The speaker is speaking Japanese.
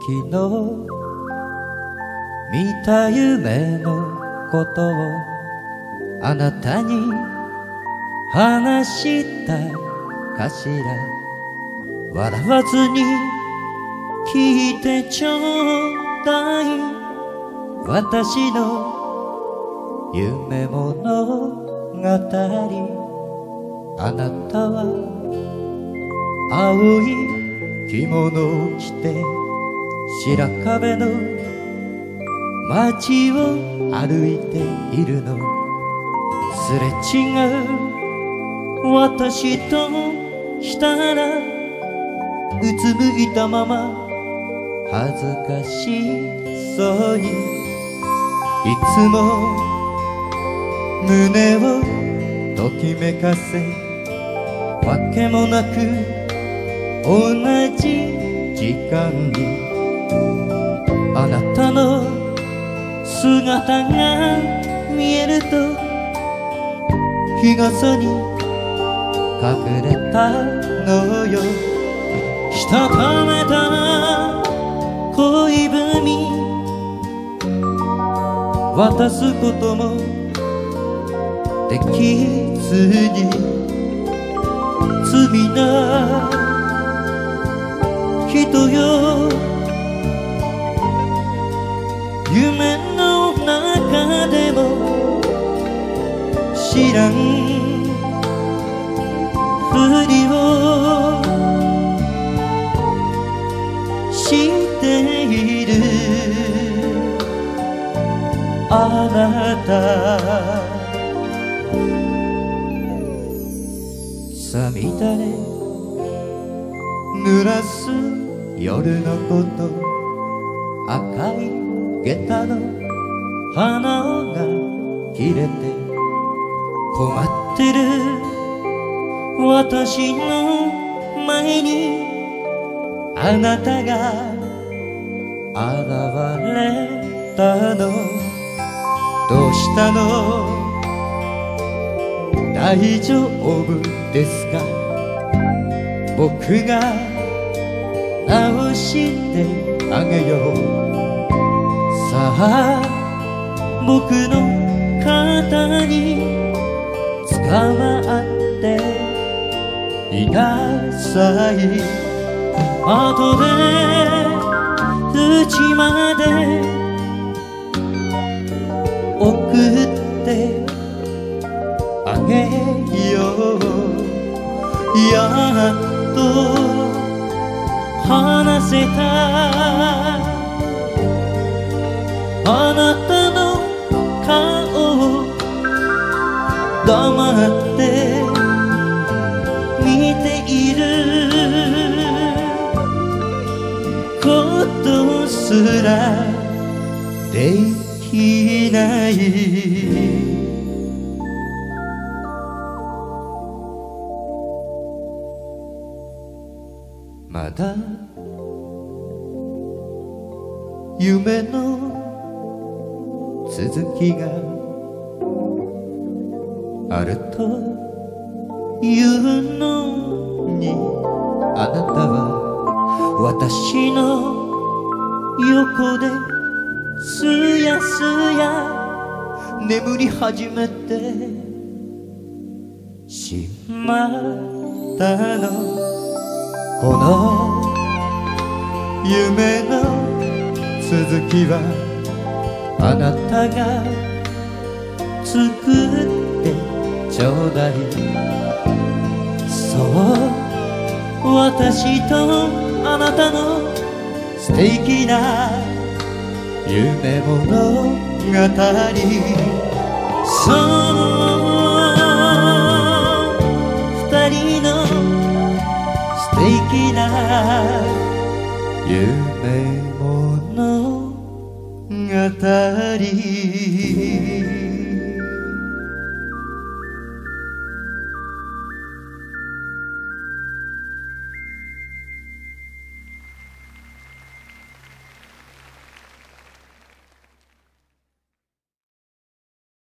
の見た夢のことをあなたに話したかしら。笑わずに聞いてちょうだい、私の夢物語。あなたは青い着物を着て白壁の街を歩いているの。すれ違う私としたらうつむいたまま恥ずかしそうに、いつも胸をときめかせわけもなく同じ時間にあなたの姿が見えると日傘に隠れたのよ。したためた恋文渡すこともできずに、罪な人よ、夢の中でも知らんふりをしているあなた。さみだれ濡らす夜のこと、赤い下駄の花が切れて困ってる私の前にあなたが現れたの。どうしたの、大丈夫ですか、僕が直してあげよう。さあ僕の肩に捕まっていなさい。後で家まで送ってあげよう。やっと話せたあなたの顔を黙って見ていることすらできない。まだ夢の続きがあるというのに、あなたは私の横ですやすや眠り始めてしまったの。この夢の続きはあなたが作ってちょうだい。そう私とあなたの素敵な夢物語。そう二人の素敵な夢物語。